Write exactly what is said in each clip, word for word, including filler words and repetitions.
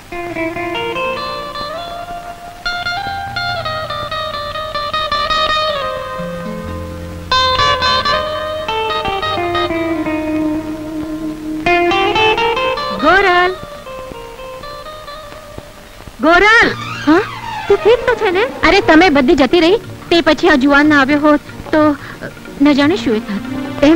ગોરલ, ગોરલ, હા તું ઠીક તો છે ને? અરે તમે બધી જતી રહી તે પછી આ જુવાન ના આવ્યો હોત તો ન જાણે શું થાત. એમ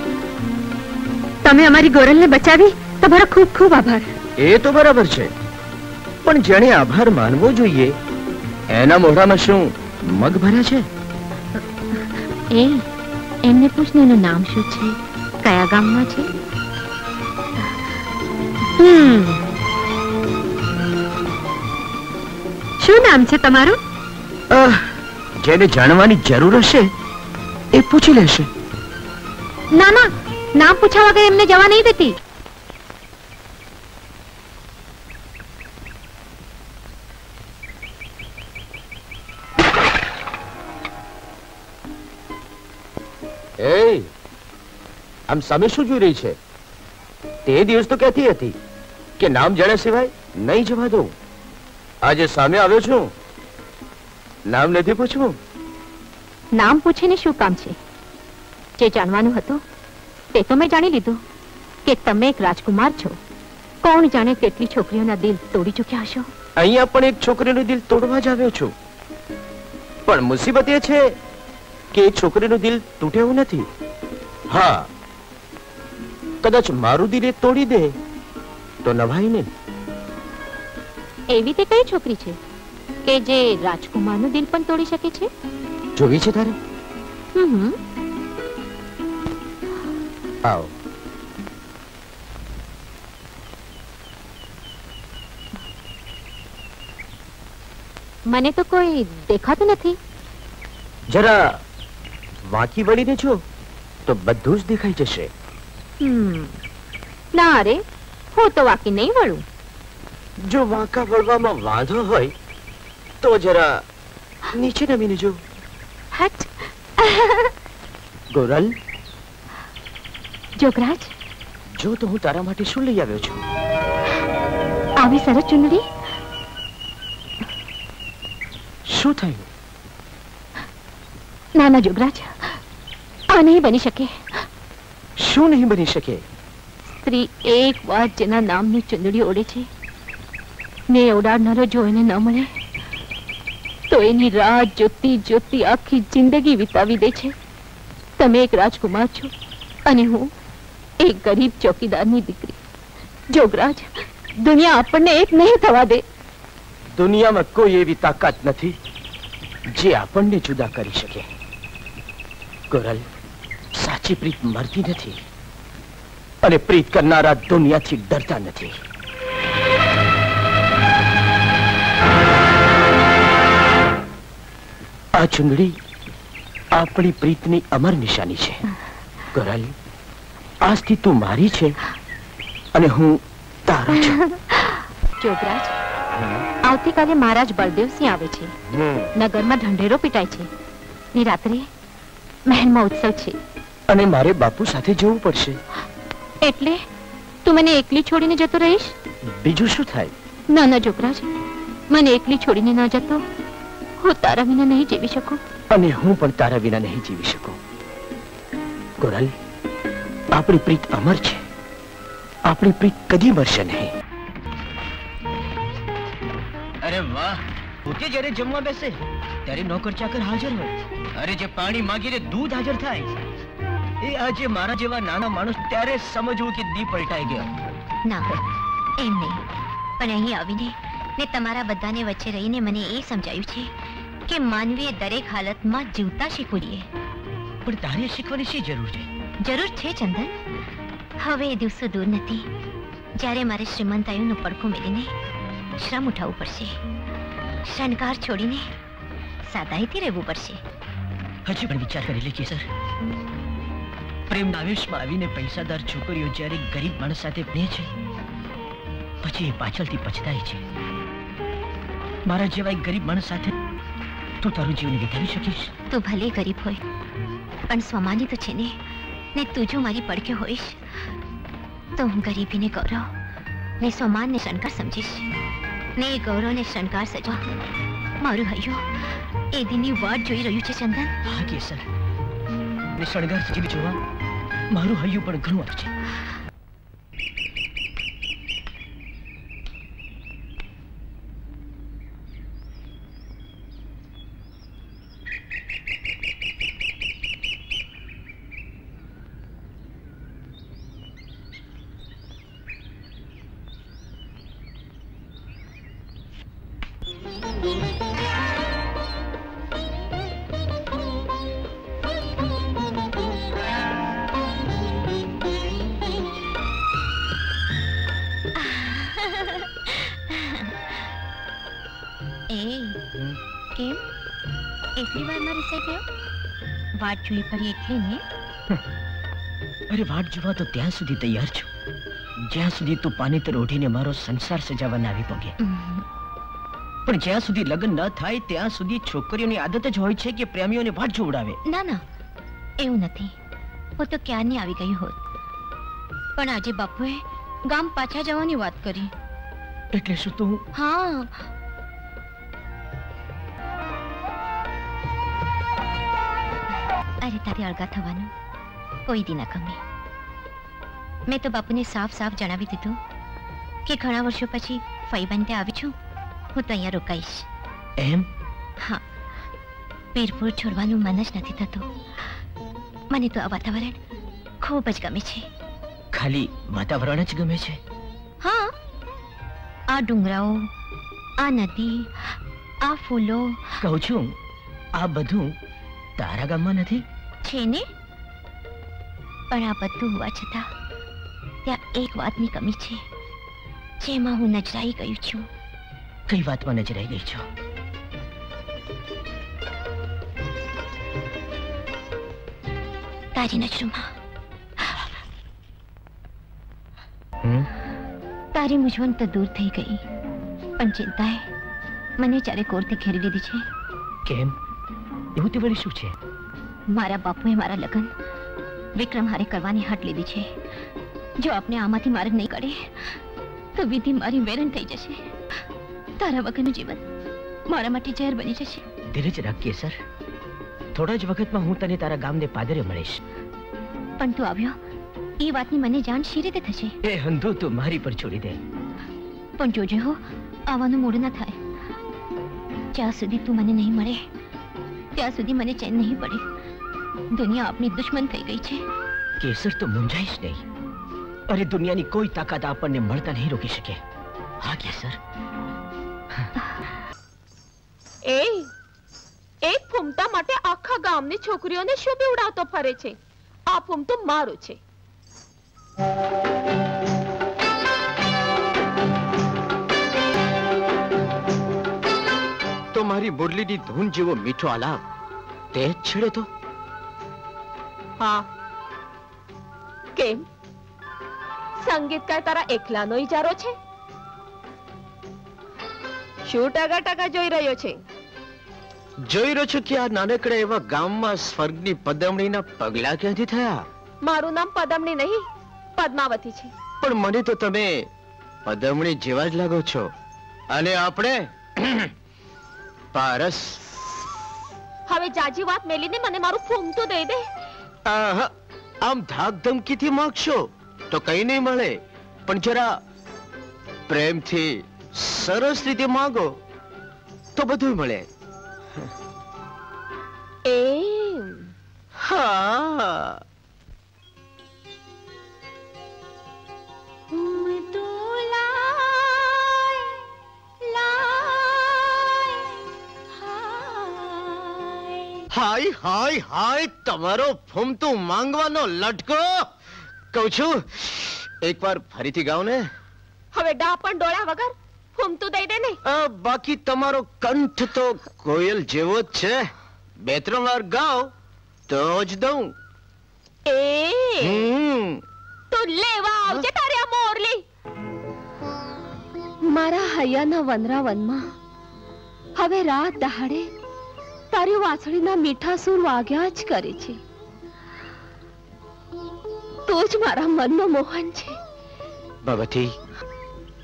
તમે અમારી ગોરલ ને બચાવી, તમારો ખૂબ ખૂબ આભાર. એ તો બરાબર છે, પણ જેણે આભાર માનવો જોઈએ એના મોઢામાં શું મગ ભર્યા છે? એ એમને પૂછને એનું નામ શું છે, કયા ગામમાં છે? હમ શું નામ છે તમારું? જેને જાણવાની જરૂર હશે એ પૂછી લેશે. ના ના, નામ પૂછ્યા વગર એમને જવા નહીં દેતી. એ આમ સામે શું જોઈ રહી છે? તે દિવસ તો કહેતી હતી કે નામ જાણ્યા સિવાય નહીં જવા દઉં. આજે સામે આવ્યો છું, નામ નથી પૂછવું. નામ પૂછીને શું કામ છે? જે જાણવાનું હતું તે તો મેં જાણી લીધું કે તમે એક રાજકુમાર છો. કોણ જાણે કેટલી છોકરીઓના દિલ તોડી ચૂક્યા હશો. અહીંયા પણ એક છોકરીનું દિલ તોડવા જ આવ્યો છું, પણ મુસીબત એ છે કે એક છોકરીનું દિલ તૂટે એવું નથી. હા, કદાચ મારું દિલ એ તોડી દે તો નવાઈ નહીં. એવી તે કઈ છોકરી છે કે જે રાજકુમારનું દિલ પણ તોડી શકે છે? જોવી છે તારે? હમ આવ. મને તો કોઈ દેખાતું નથી. જરા વાંકી વળીને જો તો બધું જ દેખાઈ જશે. હમ ના રે, હું તો વાંકી નહીં વળું. જો વાંકા વળવામાં વાંધો હોય તો જરા નીચે નમીને જો. હટ. ગોરલ, જોગરાજ, જો તો હું તારા માટે શું લઈ આવ્યો છું. આવી સરસ ચુંદડી. શું થયું? ના ના જોગરાજ, આ નહીં બની શકે. શું નહીં બની શકે? સ્ત્રી એક વાર જેના નામની ચુંદડી ઓળે છે ને ઉડાડનારો જો એને ન મળે તો એની રાત જોતી જોતી આખી જિંદગી વિતાવી દે છે. તમે એક રાજકુમાર છો અને હું એક ગરીબ ચોકીદારની દીકરી. જોગરાજ, દુનિયા આપણને એક નહીં થવા દે. દુનિયામાં કોઈ એવી તાકાત નથી જે આપણને જુદા કરી શકે. ગોરલ, સાચી પ્રીત મરતી નથી અને પ્રીત કરનારા દુનિયાથી ડરતા નથી. આ ચુંદડી આપણી પ્રીતની અમર નિશાની છે. ગોરલ, આજથી તું મારી છે અને હું તારો છું. જોગરાજ, આવતીકાલે મહારાજ બળદેવસિંહ આવે છે. નગરમાં ઢંઢેરો પીટાય છે ને રાત્રે મહેલમાં ઉત્સવ છે અને મારે બાપુ સાથે જવું પડશે. એટલે તું મને એકલી છોડીને જતો રહીશ? બીજું શું થાય? ના ના જોગરાજ, મને એકલી છોડીને ન જતો. હું તારા વિના નહીં જીવી શકું. અને હું પણ તારા વિના નહીં જીવી શકું. ગોરલ, આપણી પ્રીત અમર છે. આપણી પ્રીત કદી મરશે નહીં. અરે વાહ, પોતે જ્યારે જમવા બેસે ત્યારે નોકર ચાકર હાજર હોય. અરે જે પાણી માંગીને દૂધ હાજર થાય, એ આજે મારા જેવા નાના માણસ ત્યારે સમજવું કે દી પલટાઈ ગયો. ના, એમ નહીં, પણ અહીં આવીને ને તમારા બધાને વચ્ચે રહીને મને એ સમજાયું છે કે માનવીએ દરેક હાલતમાં જીવતા શીખવું જોઈએ. પણ તારે શીખવાની શી જરૂર છે? જરૂર છે ચંદન. હવે એ દિવસો દૂર નથી જ્યારે મારે શ્રીમંતાઈનું પડખું મેળીને શ્રમ ઉઠાવવું પડશે. શણગાર છોડીને સાદાઈથી રહેવું પડશે. હજી પણ વિચાર કરી લેજે સર. પ્રેમના આવેશમાં આવીને પૈસાદાર છોકરીઓ જ્યારે ગરીબ માણસ સાથે પ્રે છે પછી એ પાછળથી પછતાય છે. મારા જેવા એક ગરીબ માણસ સાથે તું તારું જીવન વિતાવી શકીશ? તું ભલે ગરીબ હોય પણ સ્વમાની તો છે ને. ને તું જો મારી પડખે હોઈશ તો હું ગરીબીને ગૌરવ ને સોમાન ને શણગાર સમજીશ ને ગૌરવ ને શણગાર સજવા મારું હૈયો એ દિનની વાટ જોઈ રહ્યું છે ચંદન. હા કેસર, ને શણગાર સજીવી જોવા મારું હૈયું પણ ઘણું આવે છે. વાટ જોઈ પડી એટલે ને. અરે વાટ જોવા તો ત્યાં સુધી તૈયાર છું જ્યાં સુધી તું પાણીતર ઓઢીને મારો સંસાર સજાવવા ના આવી પગે. પણ જ્યાં સુધી લગ્ન ન થાય ત્યાં સુધી છોકરીઓની આદત જ હોય છે કે પ્રેમીઓને વાટ જોવડાવે. ના ના, એવું નથી. હું તો ક્યારની આવી ગઈ હોત, પણ આજે બાપુએ ગામ પાછા જવાની વાત કરી. એટલે શું તું? હા, અરે તારે અળગા થવાનું કોઈ દી ના ગમે. મેં તો બાપુને સાફ સાફ જણાવી દીધું કે ઘણા વર્ષો પછી ફઈબાન ત્યાં આવી છું, હું તો અહીંયા રોકાઈશ. એમ? હા, વીરપુર છોડવાનું મન જ નથી થતું. મને તો આ વાતાવરણ ખૂબ જ ગમે છે. ખાલી વાતાવરણ જ ગમે છે? હા, આ ડુંગરાઓ, આ નદી, આ ફૂલો. કહું છું આ બધું તારા ગામમાં નથી? છે ને, પણ આ બધું હોવા છતાં ત્યાં એક વાતની કમી છે જેમાં હું નજરાઈ ગયું છું. કઈ વાતમાં નજરાઈ ગઈ છો? તારી નજરોમાં. હમ? તારી મૂંઝવણ તો દૂર થઈ ગઈ, પણ ચિંતાએ મને ચારે કોરથી ઘેરી લીધી છે. કેમ? એવું તે વળી શું છે? મારા બાપુએ મારા લગ્ન વિક્રમ હારે કરવાની હટ લીધી છે. જો આપણે આમાંથી માર્ગ નહીં કાઢે તો વિધિ મારી વેરણ થઈ જશે. તારા વગરનું જીવન મારા માટે ઝેર બની જશે. ધીરજ રાખ કેસર, થોડા જ વખતમાં હું તને તારા ગામને પાદરે મળીશ. પણ તું આવ્યો એ વાતની મને જાણ શી રીતે થશે? એ હંધો તું મારી પર છોડી દે. પણ જોજે હો, આવવાનું મૂડ ના થાય. જ્યાં સુધી તું મને નહીં મળે ત્યાં સુધી મને ચેન નહીં પડે. દુનિયા આપણી દુશ્મન થઈ ગઈ છે. કેસર તો મૂંઝાઈશ નહીં. અરે દુનિયાની કોઈ તાકાત આપણને મળતા નહીં રોકી શકે. હા કેસર. એ એક ફૂમતા માટે આખા ગામની છોકરીઓને શું બીવડાવતો ફરે છે? આ ફૂમતું મારું છે. તો મારી મુરલીની ધૂન જેવો મીઠો આલાપ તે જ છેડે તો? હા, કેમ? સંગીતકાર તારા એકલાનો ઈજારો છે? શું ટકા ટકા જોઈ રહ્યો છે? જોઈ રહ્યો છું કે આ નાનકડા એવા ગામમાં સ્વર્ગની પદમણીના પગલા ક્યાંથી થયા? મારું નામ પદમણી નહીં, પદ્માવતી છે. પણ મને તો તમે પદમણી જેવા જ લાગો છો. અને આપણે પારસ. હવે જાજી વાત મેલીને મને મારું ફૂમતું દઈ દે. આહા, આમ ધાક ધમકીથી માંગશો તો કઈ નહીં મળે, પણ જરા પ્રેમથી સરસ રીતે માંગો તો બધું મળે. એમ? હા. હાય હાય હાય, તમારો ફૂમતું માંગવાનો લટકો. કહું છું એકવાર ફરીથી ગાઓ ને. હવે ડા પણ ડોળા વગર ફૂમતું દઈ દે ને. આ બાકી તમારો કંઠ તો કોયલ જેવો જ છે. બે ત્રણ વાર ગાઓ તો જ દઉં. એ હમ. તો લેવા આવજે તારી આ મોરલી. મારા હૈયાના વનરાવનમાં હવે રાત દહાડે તારી વાંસળીના મીઠા સૂર વાગ્યા જ કરે છે. તું જ મારા મનનો મોહન છે. ભગવતી,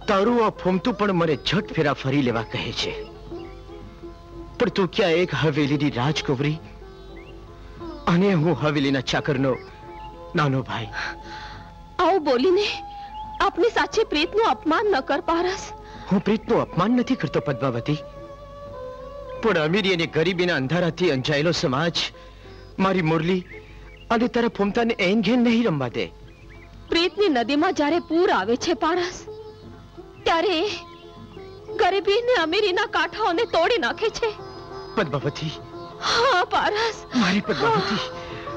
તારું આ ફોમતું પણ મને ઝટ ફેરા ફરી લેવા કહે છે, પણ તું ક્યાં એક હવેલીની રાજકુંવરી અને હું હવેલીના ચાકરનો નાનો ભાઈ. આવું બોલીને આપની સાચી પ્રીતનું અપમાન ન કર પારસ. હું પ્રીતનું અપમાન નથી કરતો પદ્માવતી, પણ અમીરી અને ગરીબીના અંધારાથી અંજાયેલો સમાજ મારી મુરલી અને તારા ફોમતાને એન ઘેન નહીં રમવા દે. પ્રીતની નદીમાં જ્યારે પૂર આવે છે પારસ, ત્યારે ગરીબી ને અમીરીના કાંઠાઓને તોડી નાખે છે. પદ્માવતી, હા પારસ, મારી પદ્માવતી.